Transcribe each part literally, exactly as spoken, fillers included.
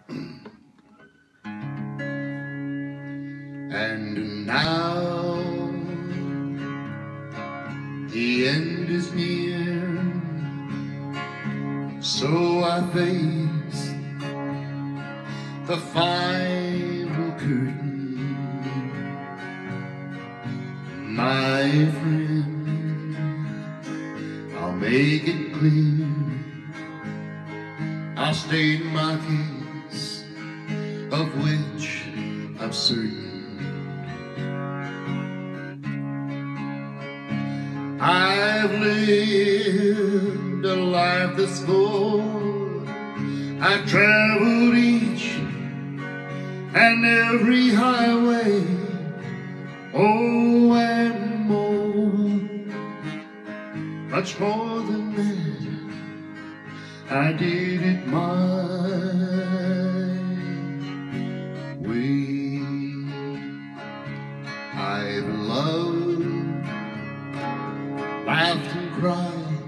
And now the end is near, so I face the final curtain. My friend, I'll make it clear, I'll state my case, of which I'm certain. I've lived a life that's full. I've traveled each and every highway, oh, and more, much more than that. I did it my way. I've loved, laughed and cried.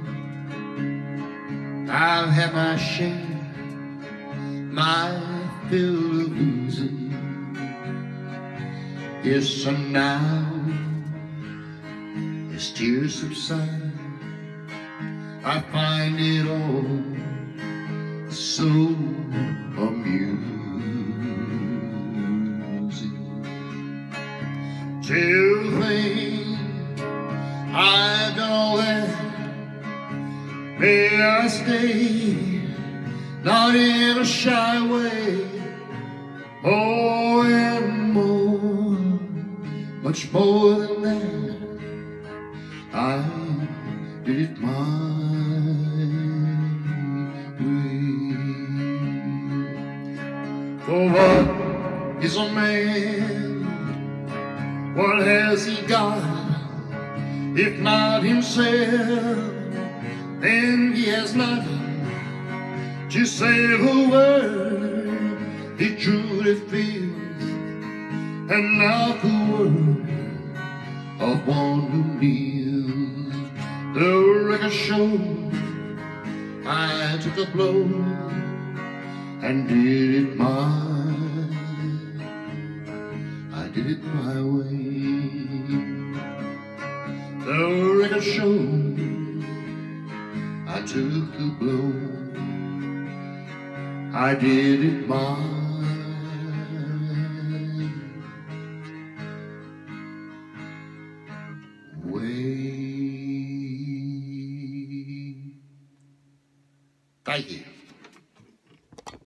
I've had my share, my fill of losing. Yes, and now, as tears subside, I find it all so amusing. To think I've done all that, may I stay, not in a shy way, more and more, much more than that. I did it my way. For what is a man? What has he got? If not himself, then he has nothing to say the word he truly feels, and not the word of one who kneels. The record showed I took a blow and did it my, I did it my way. The record showed I took the blow, I did it my